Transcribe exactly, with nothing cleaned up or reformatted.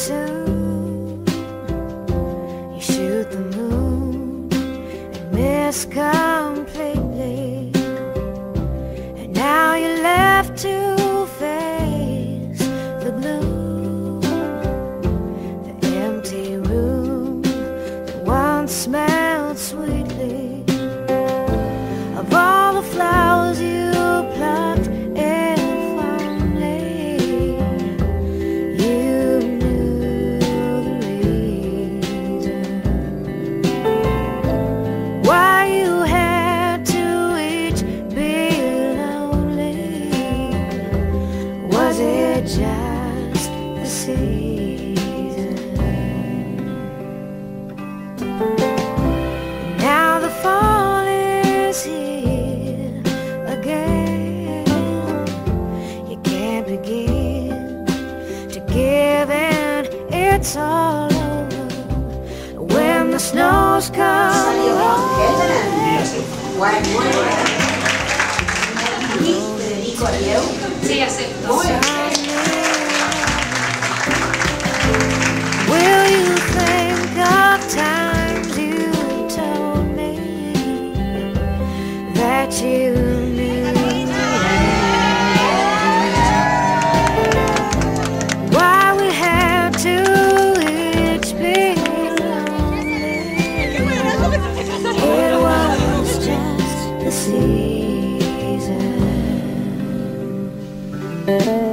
soon you shoot the moon and miss completely, and now you're left to face the blue, the empty room that once smelled sweetly of all the flowers you plucked. Was it just the season? Now the fall is here again. You can't begin to give in, it's all over when the snows come. Sí, acepto. Will you think of times you told me that you knew why we had to each be lonely? It was just the season.